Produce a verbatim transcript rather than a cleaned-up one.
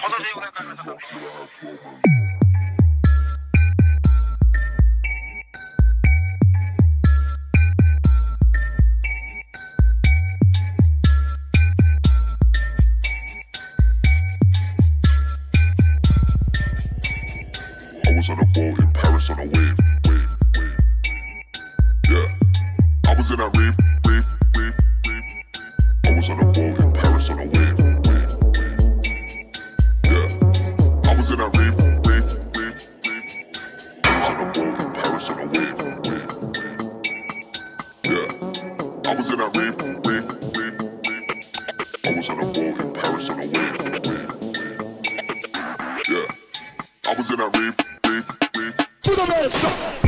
was on a boat in Paris on a wave, wave, wave. Yeah, I was in that rave, rave, rave, rave. I was on a boat in Paris on a wave, wave, wave. Yeah, I was in that rave, rave, rave, rave. I was on a boat in Paris on a wave, wave, wave. Yeah, I was in that rave, rave, rave, rave. I was on a boat in Paris on a wave, wave, wave. Yeah, I was in that rave. Put a man